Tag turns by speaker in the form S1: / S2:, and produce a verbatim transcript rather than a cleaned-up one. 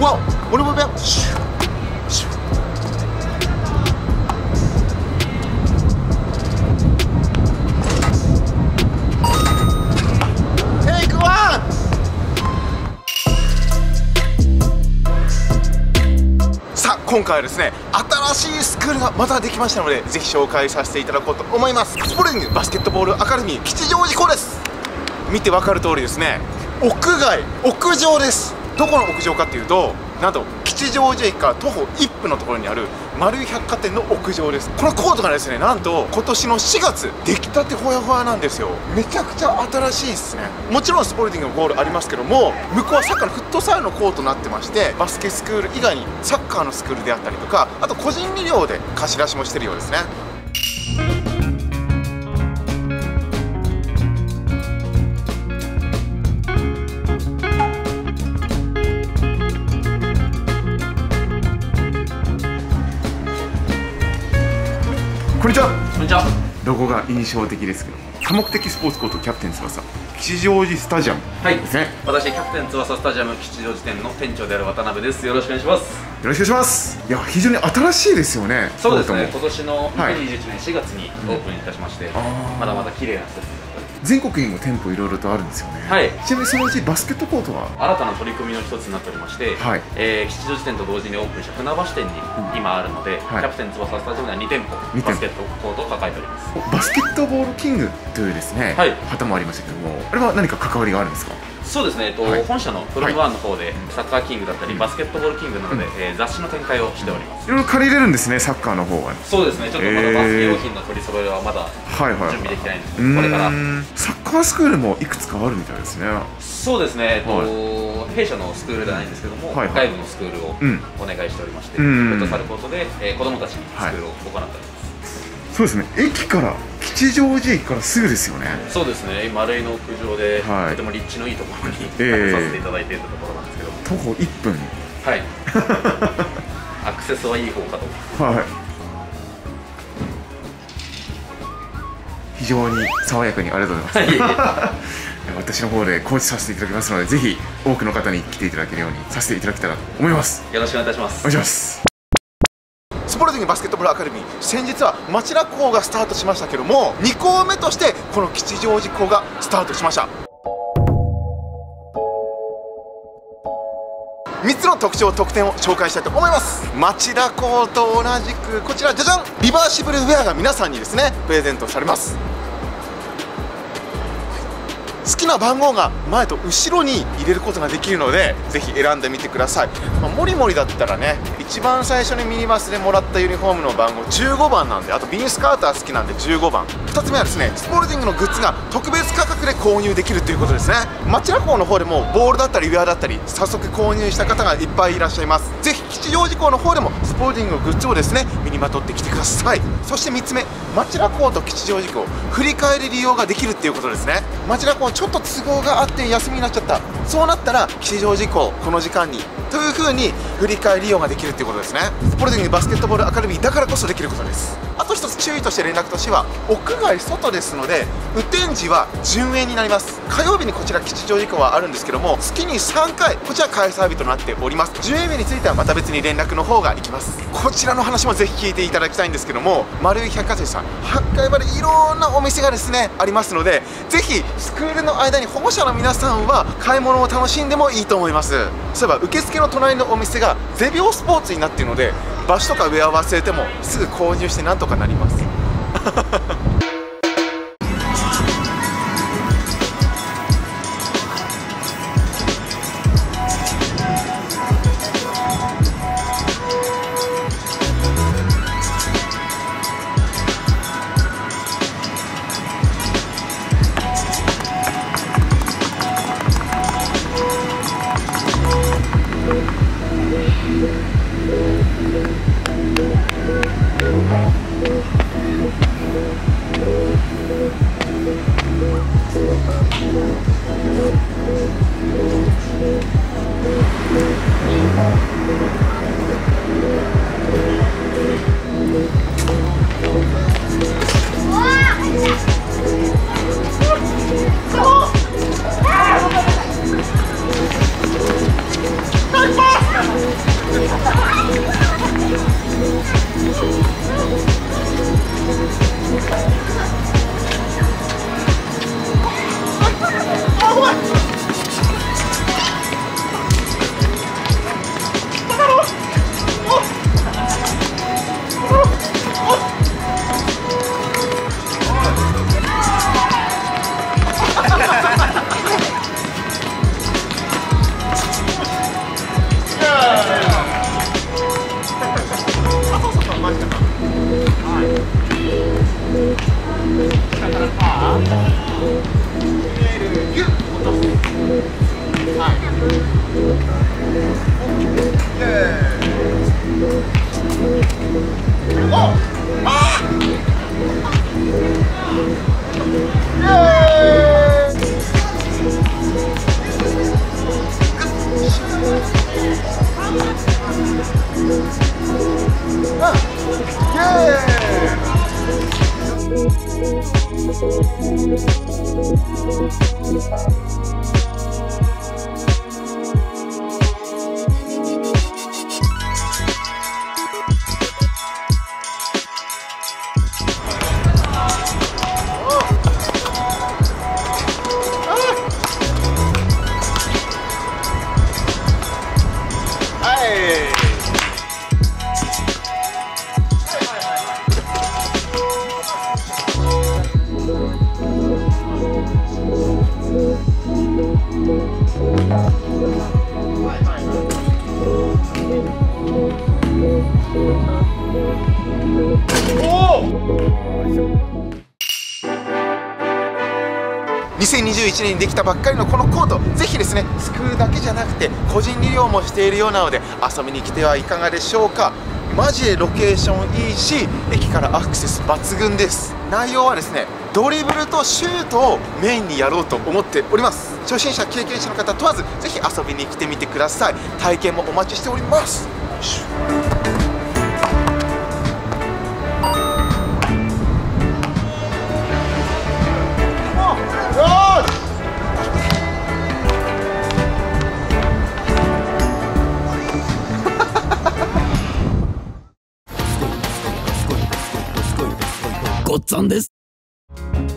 S1: わっ俺もやシュッシュッテイクワン。さあ今回はですね新しいスクールがまたできましたのでぜひ紹介させていただこうと思います。スポルティングバスケットボールアカデミー吉祥寺校です。見てわかる通りですね、屋外屋上です。どこの屋上かっていうと、なんと吉祥寺駅から徒歩いっぷんのところにある丸井百貨店の屋上です。このコートがですね、なんと今年のしがつ出来たてほやほやなんですよ。めちゃくちゃ新しいですね。もちろんスポルティングのゴールありますけども、向こうはサッカーのフットサルのコートになってまして、バスケスクール以外にサッカーのスクールであったりとか、あと個人利用で貸し出しもしてるようですね。こんにちは。
S2: こんにちは。
S1: ロゴが印象的ですけど、多目的スポーツコートキャプテン翼吉祥寺スタジアムですね。はい、
S2: 私キャプテン翼スタジアム吉祥寺店の店長である渡辺です。よろしくお願いします。
S1: よろしくお願いします。いや非常に新しいですよね。
S2: そうですね。今年のにせんにじゅういちねんしがつにオープンいたしまして、うん、まだまだ綺麗な施設です。
S1: 全国にも店舗いろいろとあるんですよね。はい。ちなみにそのうちバスケットコートは
S2: 新たな取り組みの一つになっておりまして、はい、えー、吉祥寺店と同時にオープンした船橋店に今あるので、うん、はい、キャプテン翼スタジアムではにてんぽバスケットコートを抱えております。
S1: バスケットボールキングというですね、はい、旗もありましたけども、あれは何か関わりがあるんですか？
S2: そうですね、えっと、はい、本社のフロムワンの方でサッカーキングだったり、うん、バスケットボールキングなどで、うん、えー、雑誌の展開をしております。
S1: いろいろ借りれるんですね、サッカーの方は。
S2: そうですね、ちょっとまだバスケ用品の取り揃えはまだ準備できてないんですけど、これから
S1: サッカースクールもいくつかあるみたいですね。
S2: そうですね、えっと、はい、弊社のスクールではないんですけども、はい、外部のスクールをお願いしておりまして、フットサルコートで、えー、子どもたちにスクールを行っております。
S1: そうですね、駅から吉祥寺駅からすぐですよね。
S2: そうですね、今丸井の屋上で、はい、とても立地のいいところに、えー、させていただいているところなんですけども、
S1: 徒歩いっぷん。
S2: はいアクセスはいい方かと。はい、
S1: 非常に爽やかにありがとうございます、はい、私の方でコーチさせていただきますので、ぜひ多くの方に来ていただけるようにさせていただけたらと思います。
S2: よろしくお願いいたします。
S1: お願いします。スポルティングバスケットボールアカデミー、先日は町田校がスタートしましたけども、に校目としてこの吉祥寺校がスタートしました。みっつの特徴特典を紹介したいと思います。町田校と同じくこちらじゃじゃん、リバーシブルウェアが皆さんにですねプレゼントされます。好きな番号が前と後ろに入れることができるので、ぜひ選んでみてください。まあ、モリモリだったらね、一番最初にミニバスでもらったユニフォームの番号じゅうごばんなんで、あとビーンスカーター好きなんでじゅうごばん。ふたつめはですね、スポルティングのグッズが特別価格で購入できるということですね。町田校の方でもボールだったりウェアだったり早速購入した方がいっぱいいらっしゃいます。ぜひ吉祥寺校の方でもスポルティングのグッズをですね身にまとってきてください。そしてみっつめ、町田校と吉祥寺校振り返り利用ができるっていうことですね。町田校ちょっと都合があって休みになっちゃった、そうなったら吉祥寺校この時間にという風に振り替え利用ができるっていうことですね。スポルティングバスケットボールアカデミーだからこそできることです。あと一つ注意として連絡としては、屋外外ですので雨天時は順延になります。火曜日にこちら吉祥寺校はあるんですけども、月にさんかいこちら開催日となっております。順延日についてはまた別に連絡の方がいきます。こちらの話もぜひ聞いていただきたいんですけども、丸井百貨店さんはちかいまでいろんなお店がですねありますので、ぜひスクールの間に保護者の皆さんは買い物を楽しんでもいいと思います。そういえば受付の隣のお店がゼビオスポーツになっているので、場所とかウェア忘れてもすぐ購入してなんとかなりますギュッ落とす。はい。イエーイ。おっ、あー。イエーイ。あ、イエーイ。にせんにじゅういちねんにできたばっかりのこのコート、ぜひですね、スクールだけじゃなくて個人利用もしているようなので遊びに来てはいかがでしょうか。マジでロケーションいいし、駅からアクセス抜群です。内容はですね、ドリブルとシュートをメインにやろうと思っております。初心者経験者の方問わずぜひ遊びに来てみてください。体験もお待ちしております。
S3: ごっつぁんです。